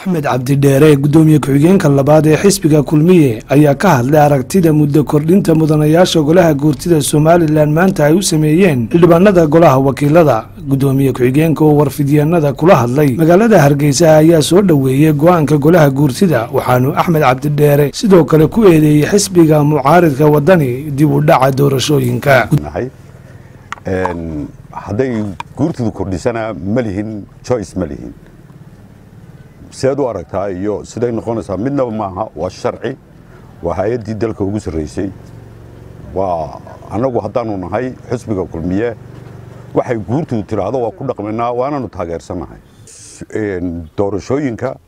أحمد عبد الديري قدومي كوجين كاللبادة حسبك كلمية أي كهل لأركتيدا مدة كردينتا مدنياشا قولها قورتيدا الصومالي لأن مانتا يوسميين اللي بانادا قولها وكيلادا قدومي كوجين كو ورفديانادا كلها اللي مقالada hargeysa ayaa soo dhaweeyay go'aanka golaha guurtida waxaanu Axmed Cabdi Dheere sidoo kale ku eedeeyay xisbiga mucaaridka wadani dib u dhaca doorashooyinka haday guurtidu kordhisana malihin choice malihin sidoo aragtaa iyo siday noqonaysaa midnaba maaha waa sharci waa hay'adii dalka ugu sareysay waa anagu haddaanu nahay xisbiga kulmiye waxay guurtidu tiraahdo waa ku dhaqmanaa waanaanu taageersanahay doorashooyinka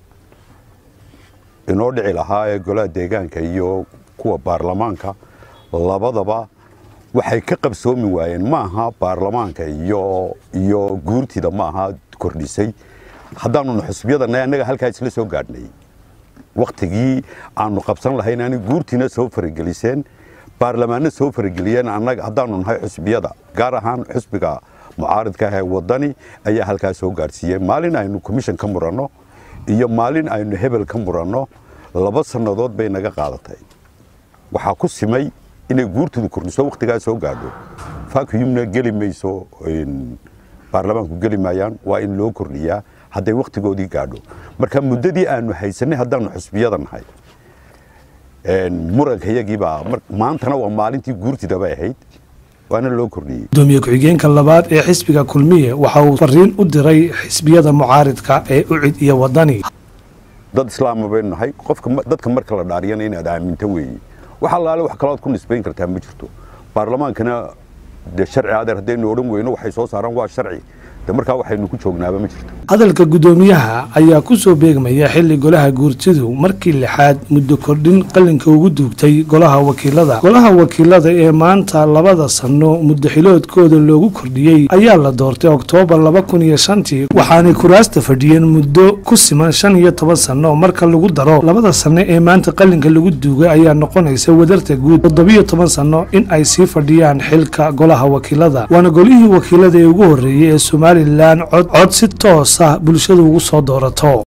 inoo dhici lahaa ee golaha deegaanka iyo kuwa baarlamaanka labadaba waxay ka qabsoomi waayeen maaha baarlamaanka iyo guurtida maaha kordhisay haddaanu xisbiyadana anaga halka isla soo gaadhnay waqtigii aanu qabsan lahayn aan guurtina soo farageliseen baarlamaanna soo farageliyeen anaga haddaanu nahay xisbiyada gaar ahaan xisbiga mucaaridka ah wadani ayaa halka soo gaarsiiyay maalin aynu commission ka murano iyo maalin aynu hebel ka murano laba sanadood bay naga qaadatay waxa ku simay inay guurtidu kordhiso waqtiga soo gaadho faakiyumna gelimayso baarlamaanku gelimayaan waa in loo kordhiyaa haday waqtigoodii gaadho marka muddadii aanu haysanay haddaanu xisbiyada nahay murankayagiiba maantana waa maalintii guurtida bay ahayd waana loo kordhiyay gudoomiye ku-xigeenka labaad ee xisbiga kulmiye waxa uu fariin u diray xisbiyada mucaaridka ee ucid iyo wadani dad islaam bay nahay qofka dadka marka la dhaariyana inaad aaminto weeyii waxa laale wax kale oo ku nisbayn kartaa ma jirto baarlamaankana de sharci adeer hadaynu oran weyno waxay soo saaraan waa sharci markaa waxaynu ku joognaaba ma jirto hadalka gudoomiyaha ayaa ku soo beegmaya xilli golaha guurtidu markii lixaad muddo kordhin qalinka ugu duugtay golaha wakiilada ee maanta labada sano muddo xiloodkooda loogu kordhiyey ayaa la doortay Oktoobar 2005 waxaanay kuraasta fadhiyeen muddo ku siman 15 sano marka lagu daro labada sano ee maanta qalinka lagu duugay ayaa noqonaysa wadarta guud 17 sano in ay sii fadhiyaan xilka golaha wakiilada waana golihii wakiilada ee ugu horeeyay ee Soomaaliland cod si toos ah bulshadu ugu soo doorato